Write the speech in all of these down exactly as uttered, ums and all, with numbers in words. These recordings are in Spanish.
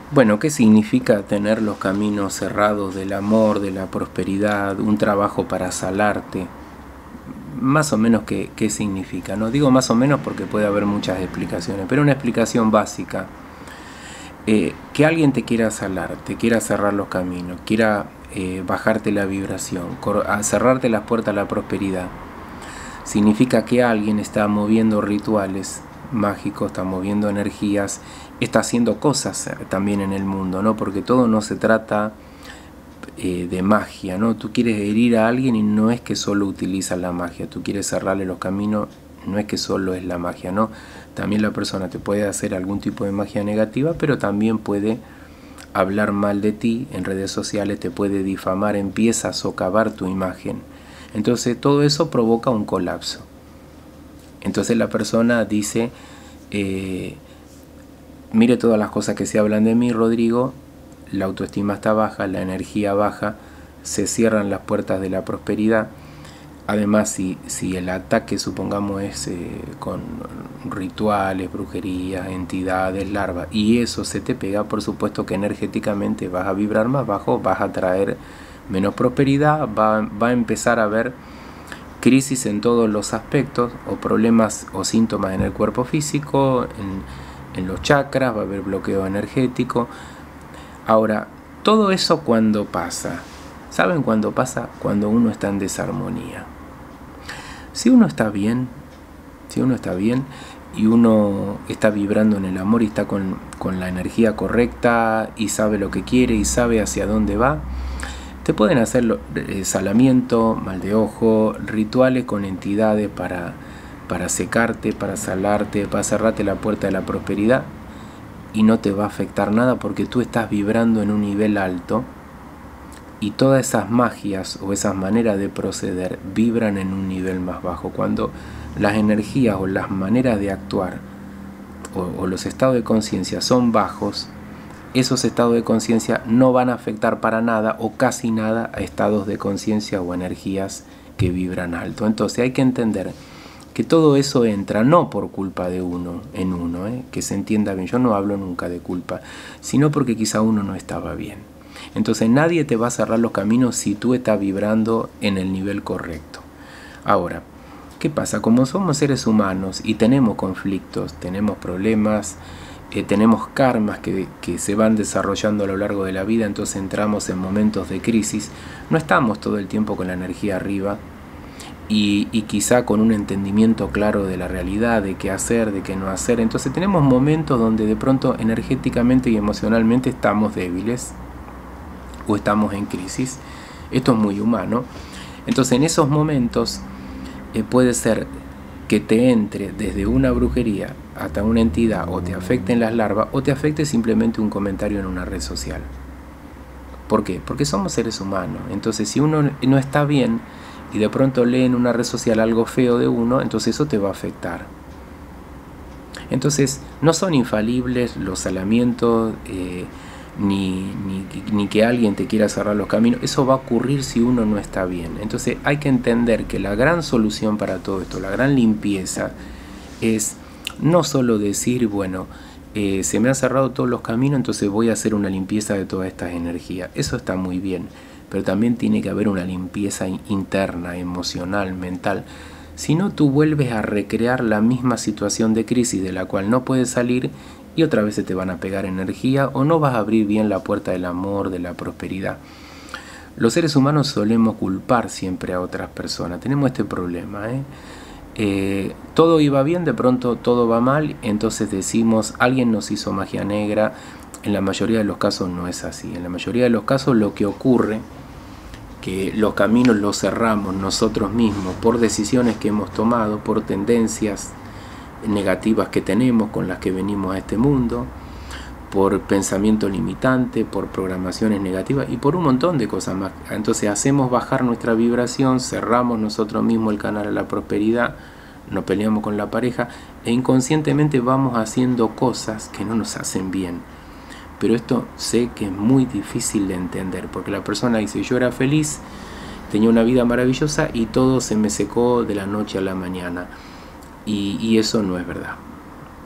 Bueno, ¿qué significa tener los caminos cerrados del amor, de la prosperidad, un trabajo para salarte? Más o menos qué, qué significa, ¿no? Digo más o menos porque puede haber muchas explicaciones, pero una explicación básica. Eh, que alguien te quiera salar, te quiera cerrar los caminos, quiera eh, bajarte la vibración, cerrarte las puertas a la prosperidad, significa que alguien está moviendo rituales mágicos, está moviendo energías, está haciendo cosas también en el mundo, ¿no? Porque todo no se trata eh, de magia, ¿no? Tú quieres herir a alguien y no es que solo utilizas la magia, tú quieres cerrarle los caminos, no es que solo es la magia, ¿no? También la persona te puede hacer algún tipo de magia negativa, pero también puede hablar mal de ti en redes sociales, te puede difamar, empieza a socavar tu imagen. Entonces todo eso provoca un colapso. Entonces la persona dice, eh, mire todas las cosas que se hablan de mí, Rodrigo, la autoestima está baja, la energía baja, se cierran las puertas de la prosperidad. Además, si, si el ataque, supongamos, es eh, con rituales, brujerías, entidades, larvas, y eso se te pega, por supuesto que energéticamente vas a vibrar más bajo, vas a traer menos prosperidad, va, va a empezar a haber crisis en todos los aspectos, o problemas o síntomas en el cuerpo físico, en, en los chakras, va a haber bloqueo energético. Ahora, todo eso cuando pasa, ¿saben cuándo pasa? Cuando uno está en desarmonía. Si uno está bien, si uno está bien y uno está vibrando en el amor y está con, con la energía correcta y sabe lo que quiere y sabe hacia dónde va, te pueden hacer eh, salamiento, mal de ojo, rituales con entidades para, para secarte, para salarte, para cerrarte la puerta de la prosperidad y no te va a afectar nada porque tú estás vibrando en un nivel alto. Y todas esas magias o esas maneras de proceder vibran en un nivel más bajo. Cuando las energías o las maneras de actuar o, o los estados de conciencia son bajos, esos estados de conciencia no van a afectar para nada o casi nada a estados de conciencia o energías que vibran alto. Entonces hay que entender que todo eso entra no por culpa de uno en uno, ¿eh? Que se entienda bien. Yo no hablo nunca de culpa, sino porque quizá uno no estaba bien. Entonces nadie te va a cerrar los caminos si tú estás vibrando en el nivel correcto. Ahora, ¿qué pasa? Como somos seres humanos y tenemos conflictos, tenemos problemas, eh, tenemos karmas que, que se van desarrollando a lo largo de la vida, entonces entramos en momentos de crisis, no estamos todo el tiempo con la energía arriba y, y quizá con un entendimiento claro de la realidad, de qué hacer, de qué no hacer. Entonces tenemos momentos donde de pronto energéticamente y emocionalmente estamos débiles, o estamos en crisis. Esto es muy humano. Entonces en esos momentos eh, puede ser que te entre desde una brujería hasta una entidad, o te afecten las larvas, o te afecte simplemente un comentario en una red social. ¿Por qué? Porque somos seres humanos. Entonces si uno no está bien y de pronto lee en una red social algo feo de uno, entonces eso te va a afectar. Entonces no son infalibles los salamientos, eh, Ni, ni, ni que alguien te quiera cerrar los caminos. Eso va a ocurrir si uno no está bien. Entonces hay que entender que la gran solución para todo esto, la gran limpieza, es no solo decir, bueno, eh, se me han cerrado todos los caminos, entonces voy a hacer una limpieza de todas estas energías. Eso está muy bien, pero también tiene que haber una limpieza interna, emocional, mental. Si no, tú vuelves a recrear la misma situación de crisis de la cual no puedes salir, y otra vez se te van a pegar energía o no vas a abrir bien la puerta del amor, de la prosperidad. Los seres humanos solemos culpar siempre a otras personas. Tenemos este problema, ¿eh? Eh, todo iba bien, de pronto todo va mal, entonces decimos, alguien nos hizo magia negra. En la mayoría de los casos no es así. En la mayoría de los casos lo que ocurre, que los caminos los cerramos nosotros mismos por decisiones que hemos tomado, por tendencias negativas que tenemos, con las que venimos a este mundo, por pensamiento limitante, por programaciones negativas y por un montón de cosas más. Entonces hacemos bajar nuestra vibración, cerramos nosotros mismos el canal a la prosperidad, nos peleamos con la pareja e inconscientemente vamos haciendo cosas que no nos hacen bien. Pero esto sé que es muy difícil de entender, porque la persona dice, yo era feliz, tenía una vida maravillosa y todo se me secó de la noche a la mañana. Y, y eso no es verdad.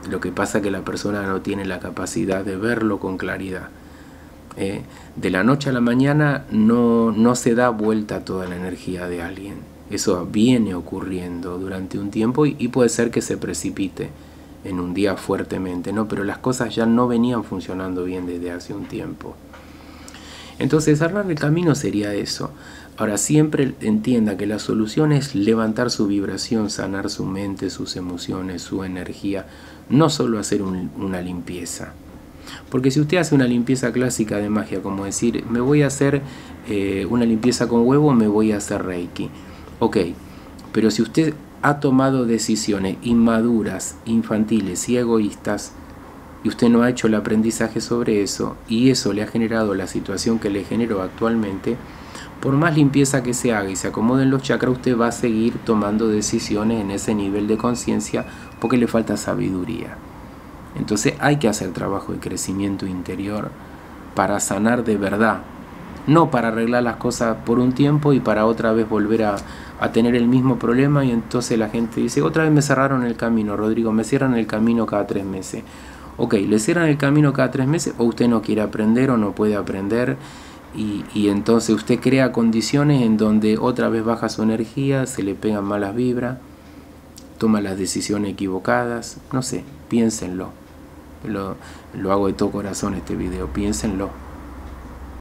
Lo que pasa es que la persona no tiene la capacidad de verlo con claridad. Eh, de la noche a la mañana no, no se da vuelta toda la energía de alguien. Eso viene ocurriendo durante un tiempo y, y puede ser que se precipite en un día fuertemente, ¿no? Pero las cosas ya no venían funcionando bien desde hace un tiempo. Entonces cerrar el camino sería eso. Ahora siempre entienda que la solución es levantar su vibración, sanar su mente, sus emociones, su energía, no solo hacer un, una limpieza. Porque si usted hace una limpieza clásica de magia, como decir, me voy a hacer eh, una limpieza con huevo, me voy a hacer Reiki. Ok, pero si usted ha tomado decisiones inmaduras, infantiles y egoístas, y usted no ha hecho el aprendizaje sobre eso, y eso le ha generado la situación que le generó actualmente, por más limpieza que se haga y se acomoden los chakras, usted va a seguir tomando decisiones en ese nivel de conciencia porque le falta sabiduría. Entonces hay que hacer trabajo de crecimiento interior para sanar de verdad, no para arreglar las cosas por un tiempo y para otra vez volver a, a tener el mismo problema, y entonces la gente dice, otra vez me cerraron el camino, Rodrigo, me cierran el camino cada tres meses. Ok, le cierran el camino cada tres meses, o usted no quiere aprender o no puede aprender, y, y entonces usted crea condiciones en donde otra vez baja su energía, se le pegan malas vibras, toma las decisiones equivocadas, no sé, piénsenlo. Lo, lo hago de todo corazón este video, piénsenlo.